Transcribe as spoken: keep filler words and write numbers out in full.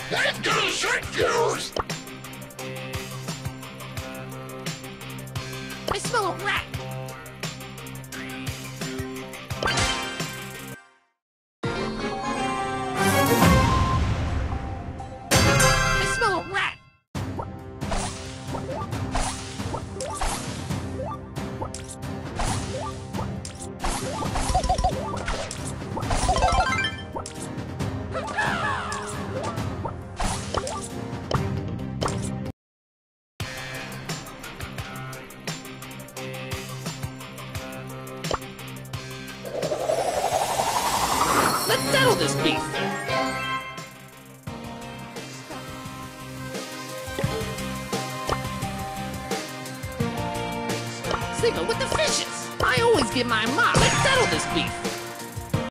I'm gonna shoot you! I smell a rat! I smell a rat! Let's settle this beef! Sing it with the fishes! I always get my mom. Let's settle this beef!